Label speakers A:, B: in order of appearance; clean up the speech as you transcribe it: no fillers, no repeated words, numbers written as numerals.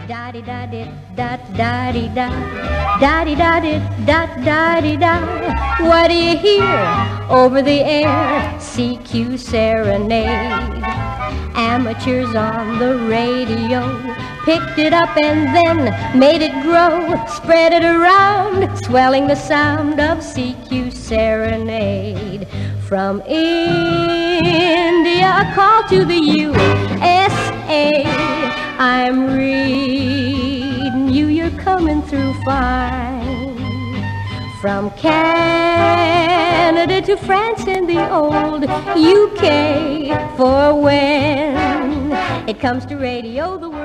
A: Da-di da di da da di da, da-di da di da da di da. What do you hear over the air? CQ serenade. Amateurs on the radio picked it up and then made it grow, spread it around, swelling the sound of CQ serenade. From India, a call to the USA. I'm reading you, you're coming through fine. From Canada to France and the old UK, for when it comes to radio, the